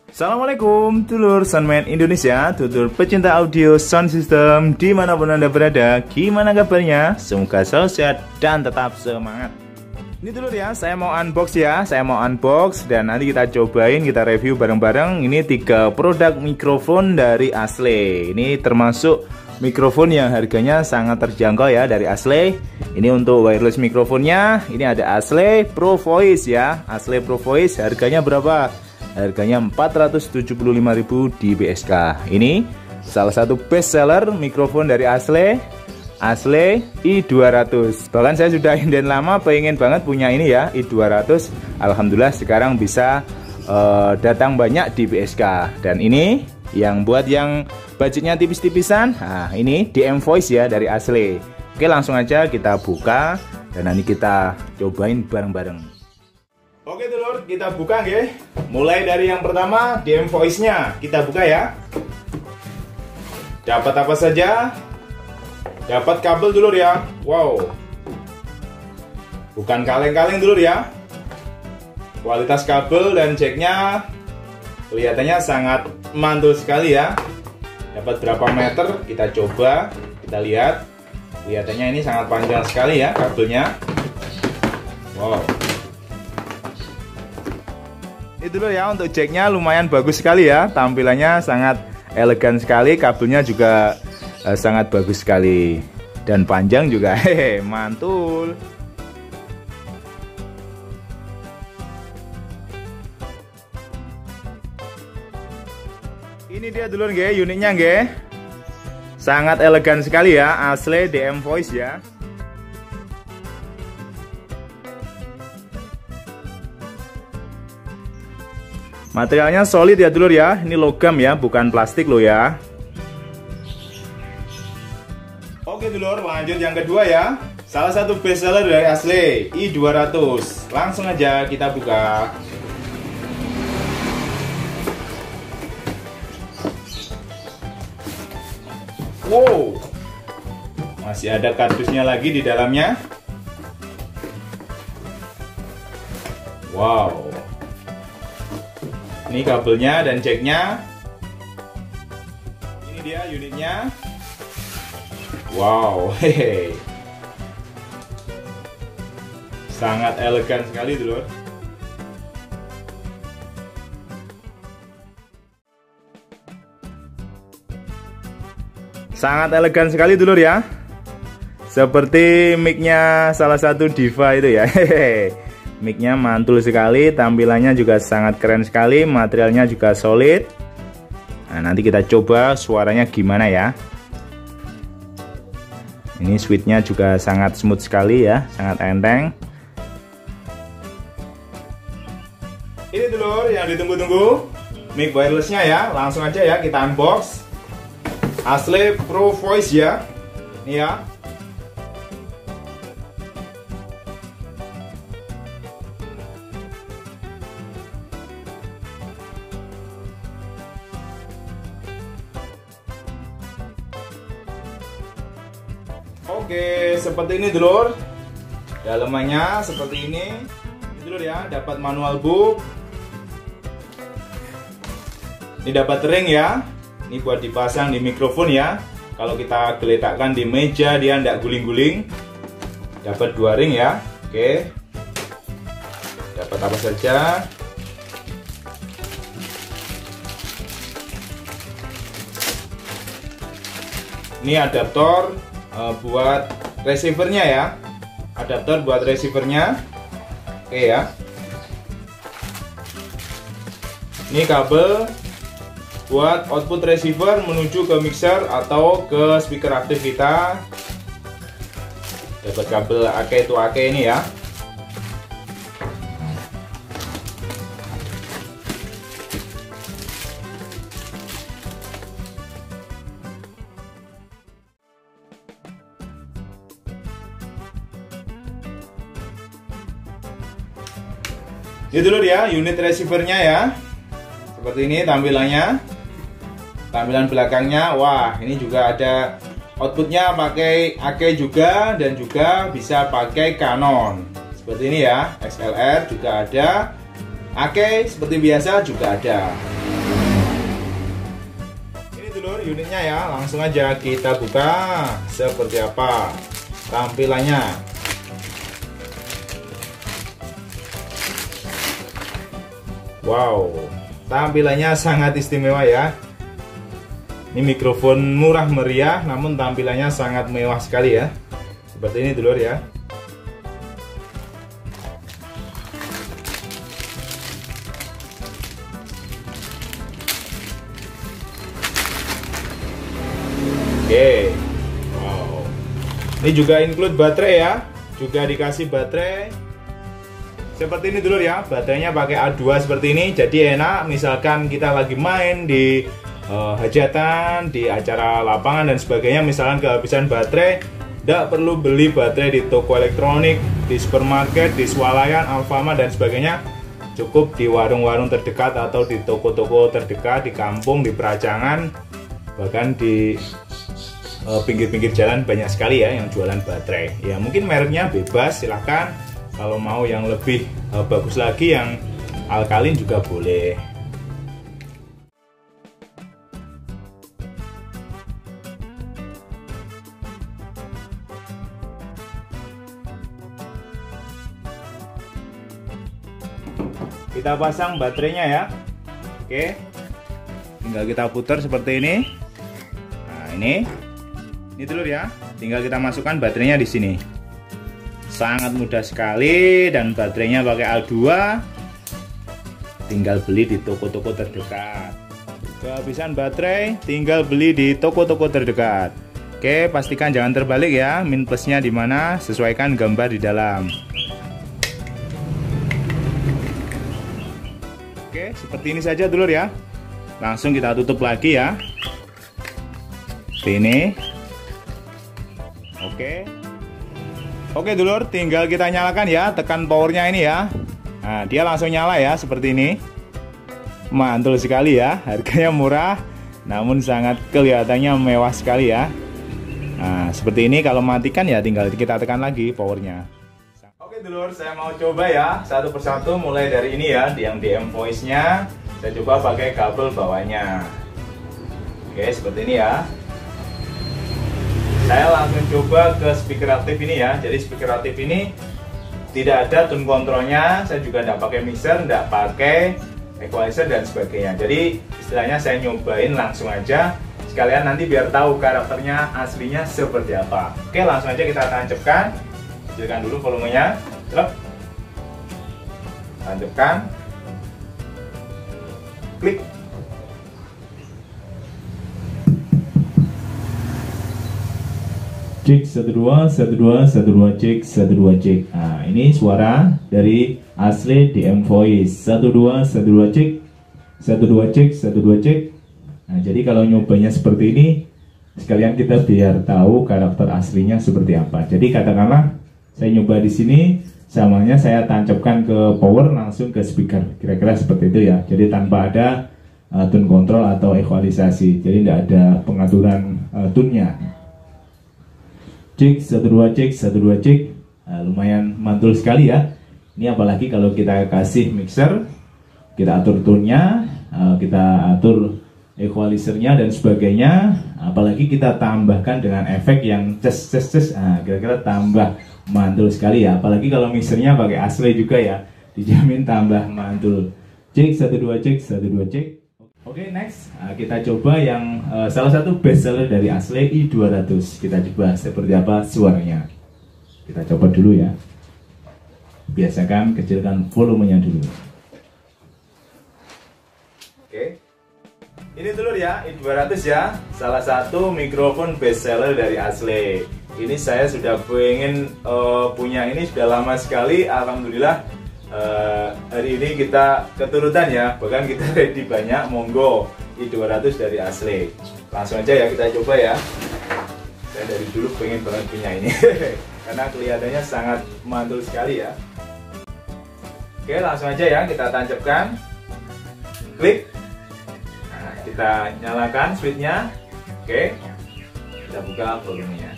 Assalamualaikum dulur Soundman Indonesia, dulur pecinta audio sound system dimanapun Anda berada. Gimana kabarnya? Semoga selalu sehat dan tetap semangat. Ini dulur ya, saya mau unbox dan nanti kita cobain, kita review bareng-bareng. Ini 3 produk mikrofon dari Ashley. Ini termasuk mikrofon yang harganya sangat terjangkau ya dari Ashley. Ini untuk wireless mikrofonnya, ini ada Ashley Pro Voice ya. Ashley Pro Voice harganya berapa? Harganya 475.000 di BSK. Ini salah satu best seller mikrofon dari Ashley i200. Bahkan saya sudah inden lama, pengen banget punya ini ya, i200. Alhamdulillah sekarang bisa datang banyak di BSK. Dan ini yang buat yang budgetnya tipis-tipisan, nah ini DM Voice ya dari Ashley. Oke, langsung aja kita buka dan nanti kita cobain bareng-bareng. Oke dulur, kita buka ya. Mulai dari yang pertama, DM Voice-nya. Kita buka ya. Dapat apa saja? Dapat kabel dulur ya. Wow. Bukan kaleng-kaleng dulur ya. Kualitas kabel dan jacknya kelihatannya sangat mantul sekali ya. Dapat berapa meter? Kita coba, kita lihat. Kelihatannya ini sangat panjang sekali ya kabelnya. Wow. Ini dulu ya, untuk jacknya lumayan bagus sekali ya, tampilannya sangat elegan sekali, kabelnya juga sangat bagus sekali dan panjang juga, hehe, mantul. Ini dia dulu nge, unitnya nge, sangat elegan sekali ya, Ashley DM Voice ya. Materialnya solid ya dulur ya, ini logam ya, bukan plastik loh ya. Oke dulur, lanjut yang kedua ya. Salah satu best seller dari Ashley i200. Langsung aja kita buka. Wow, masih ada kardusnya lagi di dalamnya. Wow. Ini kabelnya dan jacknya. Ini dia unitnya. Wow, hehe. Sangat elegan sekali dulur. Sangat elegan sekali dulur ya. Seperti mic-nya salah satu diva itu ya. Hehe. Mic-nya mantul sekali, tampilannya juga sangat keren sekali, materialnya juga solid. Nah, nanti kita coba suaranya gimana ya. Ini switch-nya juga sangat smooth sekali ya, sangat enteng. Ini dulur yang ditunggu-tunggu, mic wireless-nya ya. Langsung aja ya kita unbox. Ashley Pro Voice ya. Ini ya. Oke, seperti ini dulur. Dalamannya seperti ini. Ini dulur ya, dapat manual book. Ini dapat ring ya. Ini buat dipasang di mikrofon ya. Kalau kita geletakkan di meja dia tidak guling-guling. Dapat 2 ring ya. Oke. Dapat apa saja? Ini adaptor buat receivernya ya, adaptor buat receivernya. Oke ya, ini kabel buat output receiver menuju ke mixer atau ke speaker aktif kita. Dapat kabel AK to AK ini ya. Ini dulu ya unit receivernya ya. Seperti ini tampilannya. Tampilan belakangnya, wah ini juga ada outputnya pakai AK juga dan juga bisa pakai Canon. Seperti ini ya, XLR juga ada. AK seperti biasa juga ada. unitnya ya. Langsung aja kita buka seperti apa tampilannya. Wow, tampilannya sangat istimewa ya. Ini mikrofon murah meriah namun tampilannya sangat mewah sekali ya. Seperti ini dulur ya. Oke. Wow. Ini juga include baterai ya. Juga dikasih baterai seperti ini dulur ya. Baterainya pakai A2 seperti ini. Jadi enak misalkan kita lagi main di hajatan, di acara lapangan dan sebagainya, misalkan kehabisan baterai, tidak perlu beli baterai di toko elektronik, di supermarket, di swalayan, Alfamart dan sebagainya. Cukup di warung-warung terdekat atau di toko-toko terdekat, di kampung, di peracangan, bahkan di pinggir-pinggir jalan banyak sekali ya yang jualan baterai. Ya mungkin mereknya bebas, silahkan. Kalau mau yang lebih bagus lagi, yang alkalin juga boleh. Kita pasang baterainya ya. Oke, tinggal kita putar seperti ini. Nah ini dulur ya. Tinggal kita masukkan baterainya di sini. Sangat mudah sekali dan baterainya pakai A2. Tinggal beli di toko-toko terdekat. Kehabisan baterai, tinggal beli di toko-toko terdekat. Oke, pastikan jangan terbalik ya. Min plusnya di mana? Sesuaikan gambar di dalam. Oke, seperti ini saja dulur ya. Langsung kita tutup lagi ya. Seperti ini. Oke dulur, tinggal kita nyalakan ya. Tekan powernya ini ya. Nah, dia langsung nyala ya seperti ini. Mantul sekali ya. Harganya murah, namun sangat kelihatannya mewah sekali ya. Nah, seperti ini. Kalau matikan ya tinggal kita tekan lagi powernya. Oke dulur, saya mau coba ya satu persatu, mulai dari ini ya, yang DM voice nya saya coba pakai kabel bawahnya. Oke, seperti ini ya. Saya langsung coba ke speaker aktif ini ya. Jadi speaker aktif ini tidak ada tone kontrolnya, saya juga tidak pakai mixer, tidak pakai equalizer dan sebagainya. Jadi istilahnya saya nyobain langsung aja, sekalian nanti biar tahu karakternya aslinya seperti apa. Oke, langsung aja kita tancapkan. Kecilkan dulu volumenya, tancapkan, klik. Cek 12 12 12 cek 12 cek. Nah, ini suara dari asli DM voice 12 12 cek 12 cek 12 cek. Nah, jadi kalau nyobanya seperti ini, sekalian kita biar tahu karakter aslinya seperti apa. Jadi katakanlah saya nyoba di sini, samanya saya tancapkan ke power langsung ke speaker, kira-kira seperti itu ya. Jadi tanpa ada tone control atau equalisasi, jadi tidak ada pengaturan tune-nya. Cek 12 cek 12 cek. Lumayan mantul sekali ya. Ini apalagi kalau kita kasih mixer, kita atur tone-nya, kita atur equalizernya dan sebagainya. Apalagi kita tambahkan dengan efek yang ces. Kira-kira tambah mantul sekali ya. Apalagi kalau mixernya pakai asli juga ya, dijamin tambah mantul. Cek 12 cek 12 cek. Oke, next kita coba yang salah satu best seller dari asli i200. Kita coba seperti apa suaranya. Kita coba dulu ya. Biasakan kecilkan volumenya dulu. Oke, ini dulu ya, i200 ya, salah satu mikrofon best seller dari asli. Ini saya sudah pengen punya ini sudah lama sekali. Alhamdulillah hari ini kita keturutan ya, bahkan kita ready banyak. Monggo i200 dari asli. Langsung aja ya kita coba ya. Saya dari dulu pengen banget punya ini karena kelihatannya sangat mantul sekali ya. Oke, langsung aja ya kita tancapkan, klik. Nah, kita nyalakan switchnya. Oke, kita buka volumenya.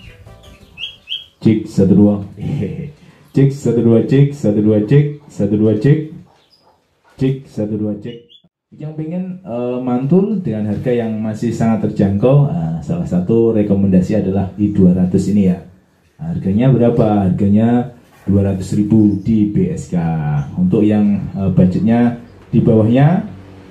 Cek 12 cek 12 cek 12 cek 12 cek cek 12 cek. Yang pengen mantul dengan harga yang masih sangat terjangkau, salah satu rekomendasi adalah i200 ini ya. Harganya berapa? Harganya 200.000 di BSK. Untuk yang budgetnya di bawahnya,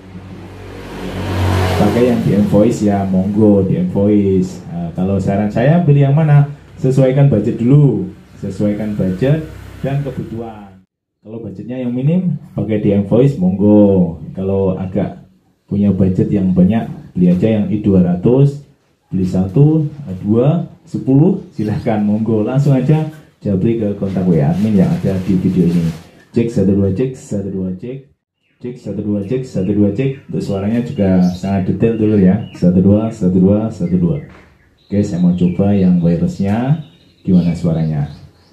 pakai yang di invoice ya, monggo di invoice. Kalau saran saya beli yang mana? Sesuaikan budget dulu, sesuaikan budget dan kebutuhan. Kalau budgetnya yang minim, pakai di invoice, monggo. Kalau agak punya budget yang banyak, beli aja yang i200, beli 1, 2, 10, silahkan, monggo. Langsung aja jabri ke kontak WA admin yang ada di video ini. Cek 12 cek 12 cek, cek 12 cek 12 cek. Untuk suaranya juga sangat detail dulu ya. 12 12 12. Oke, saya mau coba yang wirelessnya, gimana suaranya.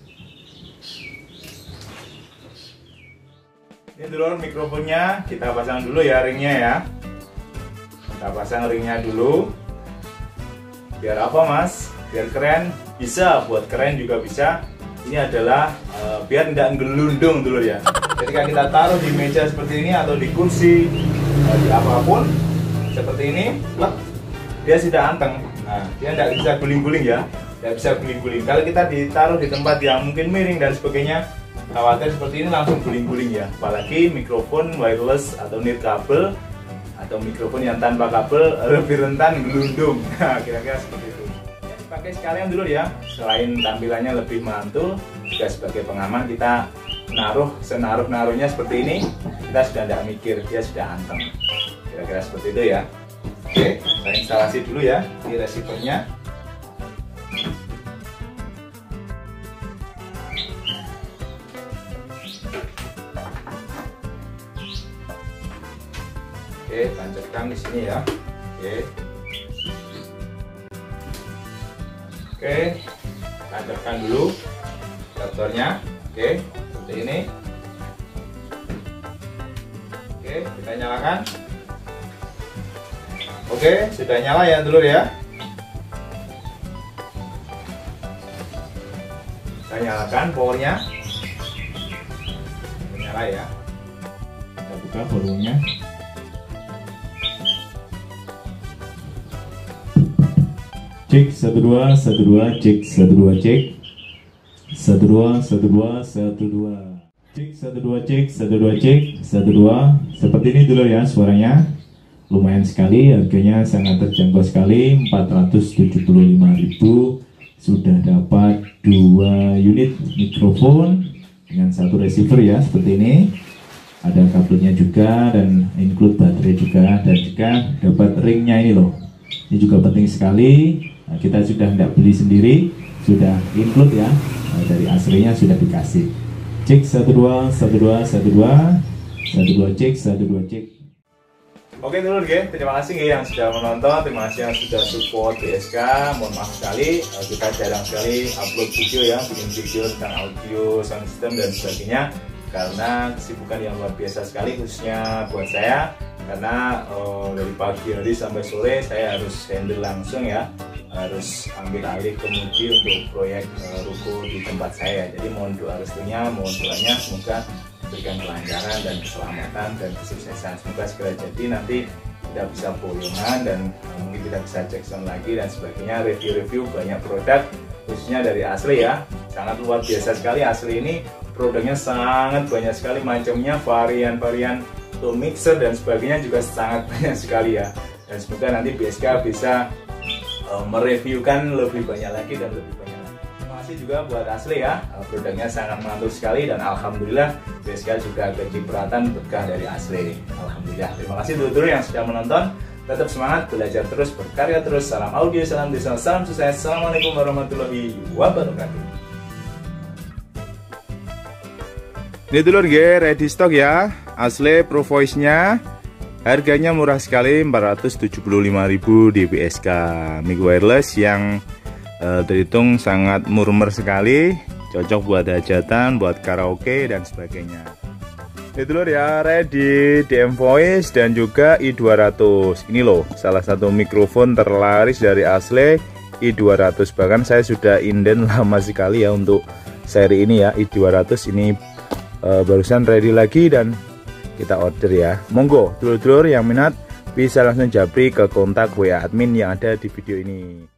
Ini dulu mikrofonnya, kita pasang dulu ya ringnya ya. Kita pasang ringnya dulu. Biar apa mas? Biar keren, bisa buat keren juga bisa. Ini adalah biar tidak gelundung dulu ya. Ketika kita taruh di meja seperti ini atau di kursi, di apapun seperti ini, dia sudah anteng. Nah, dia tidak bisa guling-guling ya, tidak bisa guling-guling. Kalau kita ditaruh di tempat yang mungkin miring dan sebagainya, khawatir seperti ini langsung guling-guling ya. Apalagi mikrofon wireless atau nirkabel atau mikrofon yang tanpa kabel lebih rentan gelundung. Nah, kira-kira seperti itu. Ya, dipakai sekalian dulu ya. Selain tampilannya lebih mantul, juga sebagai pengaman kita senaruh-naruhnya seperti ini, kita sudah tidak mikir, dia sudah anteng. Kira-kira seperti itu ya. Oke, saya instalasi dulu ya di receivernya. Oke, tancapkan di sini ya. Oke, tancapkan dulu adaptornya. Oke, seperti ini. Oke, kita nyalakan. Oke, sudah nyala ya dulur ya. Kita nyalakan powernya. Nyala ya. Kita buka volumenya. Cek 12 12 cek 12 cek 12 12 12 cek 12 cek 12 cek 12. Seperti ini dulu ya suaranya. Lumayan sekali, harganya sangat terjangkau sekali, 475.000. Sudah dapat 2 unit mikrofon dengan 1 receiver ya, seperti ini. Ada kabelnya juga dan include baterai juga, dan juga dapat ringnya ini loh. Ini juga penting sekali. Nah, kita sudah tidak beli sendiri, sudah include ya, dari aslinya sudah dikasih. Cek 12 12 12 12 cek 12 cek. Oke dulu ya, terima kasih yang sudah menonton, terima kasih yang sudah support BSK. Mohon maaf sekali, kita jarang sekali upload video ya, bikin video tentang audio, sound system dan sebagainya, karena kesibukan yang luar biasa sekali khususnya buat saya. Karena dari pagi hari sampai sore saya harus handle langsung ya, harus ambil alih kemudi untuk proyek ruko di tempat saya. Jadi mohon doa restunya, mohon doanya semoga berikan kelancaran dan keselamatan dan kesuksesan. Semoga segera jadi, nanti kita bisa boyongan dan mungkin kita bisa cek sound lagi dan sebagainya, review-review banyak produk khususnya dari Asli ya. Sangat luar biasa sekali Asli ini, produknya sangat banyak sekali macamnya, varian-varian untuk mixer dan sebagainya juga sangat banyak sekali ya. Dan semoga nanti BSK bisa mereviewkan lebih banyak lagi dan lebih banyak. Terima kasih juga buat Asli ya, produknya sangat mantul sekali dan alhamdulillah BSK juga kecipratan berkah dari Asli. Alhamdulillah. Terima kasih dulur-dulur yang sudah menonton. Tetap semangat, belajar terus, berkarya terus. Salam audio, salam desa, salam sukses. Assalamualaikum warahmatullahi wabarakatuh. Ini dulur ready stock ya. Asli Pro Voice-nya. Harganya murah sekali, 475.000 di BSK. Mic wireless yang terhitung sangat murmer sekali, cocok buat hajatan, buat karaoke dan sebagainya. Ini dulu ya, ready DM Voice dan juga i200. Ini loh, salah satu mikrofon terlaris dari Asli, i200. Bahkan saya sudah inden lama sekali ya untuk seri ini ya, i200 ini barusan ready lagi dan kita order ya. Monggo dulur-dulur yang minat bisa langsung japri ke kontak WA admin yang ada di video ini.